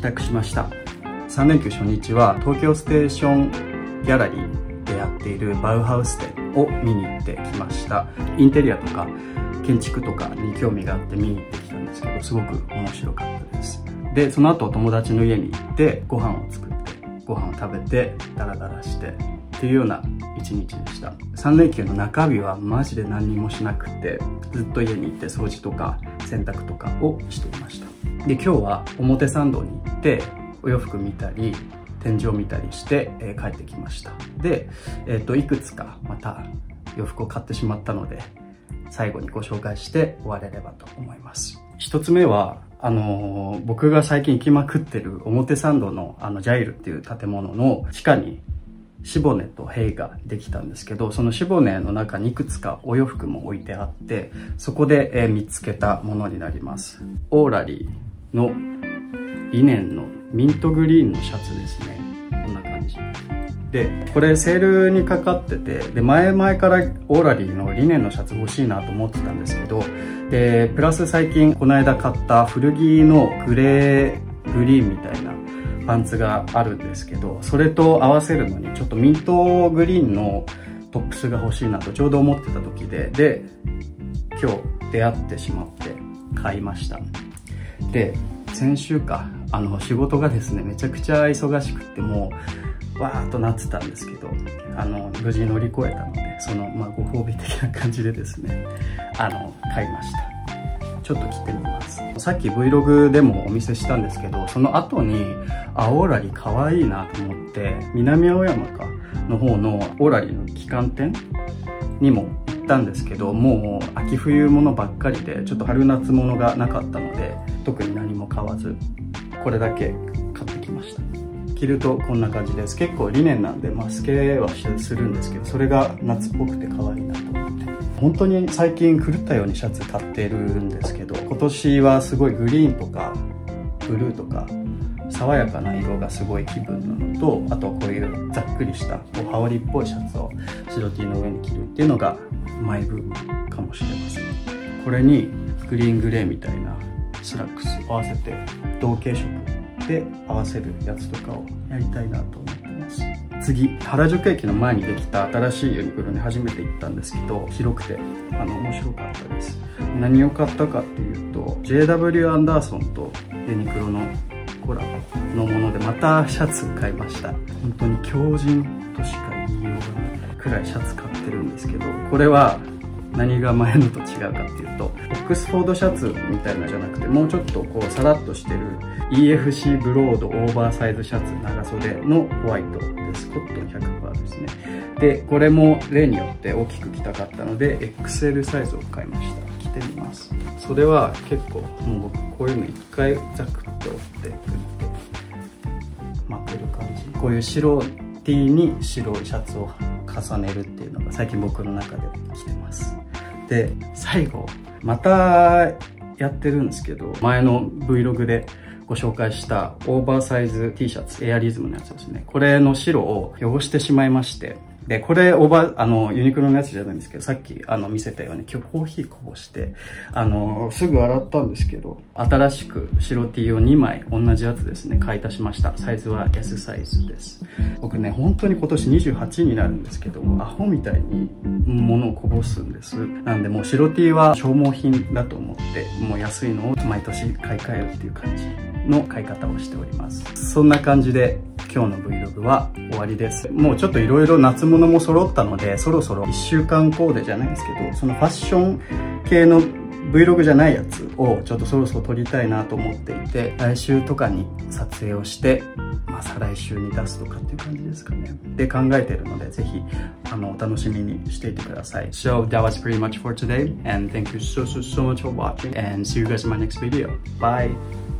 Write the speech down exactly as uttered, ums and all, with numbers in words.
宅しました。さん連休初日は東京ステーションギャラリーでやっているバウハウス展を見に行ってきました。インテリアとか建築とかに興味があって見に行ってきたんですけど、すごく面白かったです。で、その後友達の家に行ってご飯を作ってご飯を食べてダラダラしてっていうような一日でした。さん連休の中日はマジで何にもしなくて、ずっと家に行って掃除とか洗濯とかをしていました。で、今日は表参道に行ってお洋服見たり展示を見たりして、えー、帰ってきました。で、えっといくつかまた洋服を買ってしまったので、最後にご紹介して終われればと思います。一つ目はあのー、僕が最近行きまくってる表参道のあのジャイルっていう建物の地下にシボネとヘイができたんですけど、そのシボネの中にいくつかお洋服も置いてあって、そこで、えー、見つけたものになります。オーラリーのリネンのミントグリーンのシャツですね。こんな感じで、これセールにかかってて、で前々からオーラリーのリネンのシャツ欲しいなと思ってたんですけど、でプラス最近この間買った古着のグレーグリーンみたいなパンツがあるんですけど、それと合わせるのにちょっとミントグリーンのトップスが欲しいなとちょうど思ってた時で、で今日出会ってしまって買いました。で先週かあの仕事がですねめちゃくちゃ忙しくってもうわーっとなってたんですけど、あの無事乗り越えたので、その、まあ、ご褒美的な感じでですねあの買いました。ちょっと着てみます。さっき Vlog でもお見せしたんですけど、その後にあオーラリー可愛いなと思って南青山かの方のオーラリーの旗艦店にも行ったんですけど、もう秋冬物ばっかりでちょっと春夏物がなかったので特に何も買わずこれだけ買ってきました。着るとこんな感じです。結構リネンなんでマスケはするんですけど、それが夏っぽくて可愛いなと思って、本当に最近狂ったようにシャツ買ってるんですけど、今年はすごいグリーンとかブルーとか爽やかな色がすごい気分なのと、あとこういうざっくりしたこう羽織っぽいシャツを白 T の上に着るっていうのがマイブームかもしれません。これにグリーングレーみたいなスラックス合わせて同系色で合わせるやつとかをやりたいなと思ってます。次、原宿駅の前にできた新しいユニクロに初めて行ったんですけど、広くてあの面白かったです。何を買ったかっていうと ジェイダブリュー アンダーソンとユニクロのコラボのものでまたシャツ買いました。本当に強靭としか言いようがないくらいシャツ買ってるんですけど、これは何が前のと違うかっていうと、オックスフォードシャツみたいなじゃなくて、もうちょっとこうさらっとしてる イーエフシー ブロードオーバーサイズシャツ長袖のホワイトです。コットン ひゃくパーセント ですね。でこれも例によって大きく着たかったので エックスエル サイズを買いました。着てみます。それは結構もう僕こういうの一回ザクッと折ってくって巻ける感じ。こういう白 T に白いシャツを重ねるっていうのが最近僕の中で着てます。で最後またやってるんですけど、前の Vlog でご紹介したオーバーサイズ T シャツエアリズムのやつですね。これの白を汚してしまいまして、でこれオーバーあのユニクロのやつじゃないんですけど、さっきあの見せたように今日コーヒーこぼしてあのすぐ洗ったんですけど、新しく白 T をにまい同じやつですね買い足しました。サイズは エス サイズです。僕ね本当に今年にじゅうはちになるんですけど、アホみたいに物をこぼすんです。なんでもう白 T は消耗品だと思ってもう安いのを毎年買い替えるっていう感じの買い方をしております。そんな感じで今日の Vlog は終わりです。もうちょっといろいろ夏物も揃ったので、そろそろいっしゅうかんコーデじゃないですけど、そのファッション系の Vlog じゃないやつをちょっとそろそろ撮りたいなと思っていて、来週とかに撮影をして、まあ再来週に出すとかっていう感じですかね。で考えているので、ぜひあのお楽しみにしていてください。So that was pretty much for today, and thank you so so so much for watching, and see you guys in my next video. Bye!